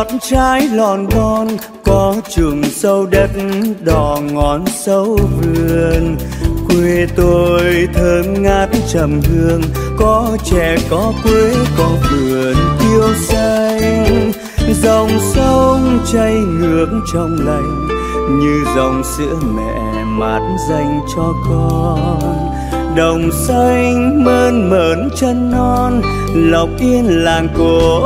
ngọt trái lon bon, có chùm sâu đất đỏ ngón sâu vườn. Quê tôi thơm ngát trầm hương, có chè có quế có vườn tiêu xanh. Dòng sông chảy ngược trong lành, như dòng sữa mẹ mát dành cho con. Đồng xanh mơn mởn chân non, lộc yên làng cổ.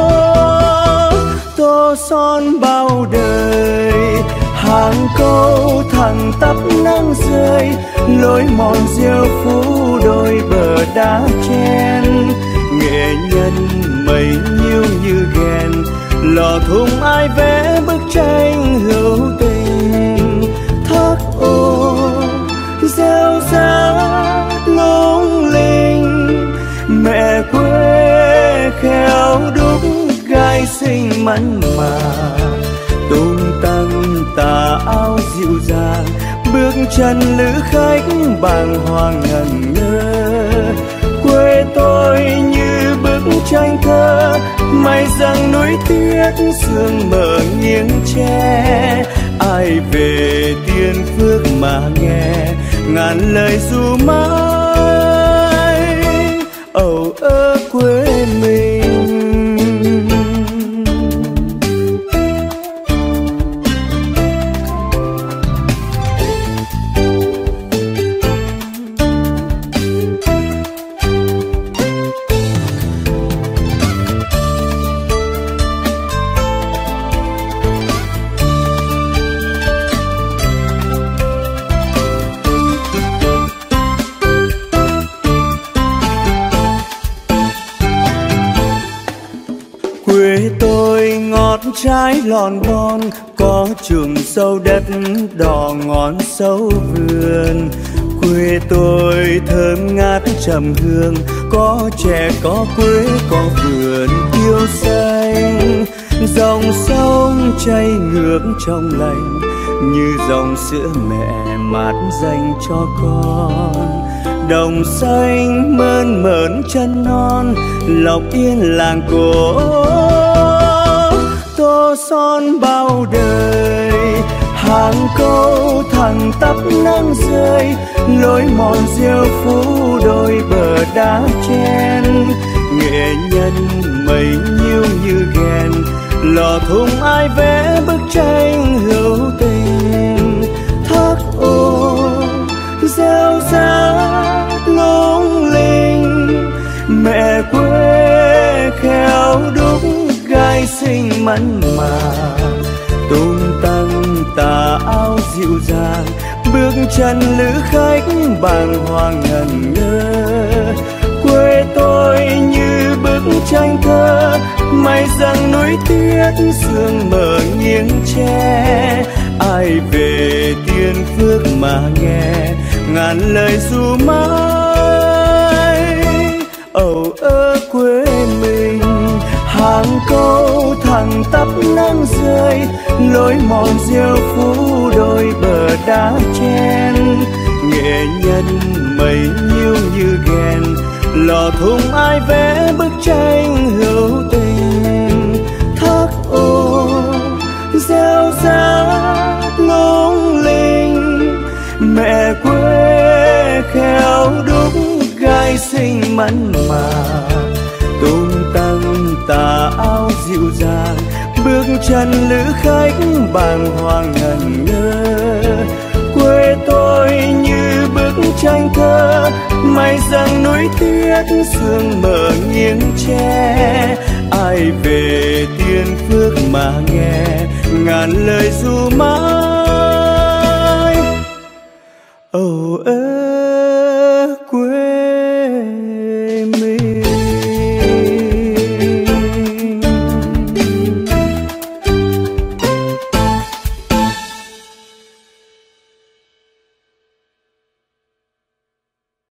Tô son bao đời, hàng câu thẳng tắp nắng rơi, lối mòn rêu phủ đôi bờ đá chen. Nghệ nhân mây nhiêu như ghen, lò thùng ai vẽ bức tranh hữu tình. Thác ô rêu rác lung linh, mẹ quê khéo đúc gai xinh mặn mà. Tung tăng tà áo dịu dàng, bước chân lữ khách bàng hoàng ngẩn ngơ. Quê tôi như bức tranh thơ, mây giăng núi tuyết sương mờ nghiêng tre. Ai về Tiên Phước mà nghe ngàn lời ru mãi âu ơ quê mình. Quê tôi ngọt trái lon bon, có chùm sâu đất đỏ ngón sâu vườn. Quê tôi thơm ngát trầm hương, có chè có quế có vườn tiêu xanh. Dòng sông chảy ngược trong lành, như dòng sữa mẹ mát dành cho con. Đồng xanh mơn mởn chân non, lộc yên làng cổ. Tô son bao đời, hàng câu thẳng tắp nắng rơi, lối mòn rêu phủ đôi bờ đá chen. Nghệ nhân mây nhiêu như ghen, lò thùng ai vẽ bức tranh hữu tình. Thác ô rêu rác lung linh, mẹ quê khéo đúc gai xinh mặn mà. Tung tăng tà áo dịu dàng, bước chân lữ khách bàng hoàng ngẩn ngơ. Quê tôi như bức tranh thơ, mây giăng núi tuyết sương mờ nghiêng tre. Ai về Tiên Phước mà nghe ngàn lời ru mãi âu ơ quê mình. Hàng câu thẳng tắp nắng rơi, lối mòn rêu phủ đôi bờ đá chen. Nghệ nhân mây nhiêu như ghen, lò thùng ai vẽ bức tranh hữu tình. Thác ô rêu rác lung linh, mẹ quê khéo đúc gai xinh mặn mà. Tung tăng tà áo dịu dàng, bước chân lữ khách bàng hoàng ngẩn ngơ. Quê tôi như bức tranh thơ, mây giăng núi tuyết sương mờ nghiêng tre. Ai về Tiên Phước mà nghe ngàn lời ru mãi âu ơ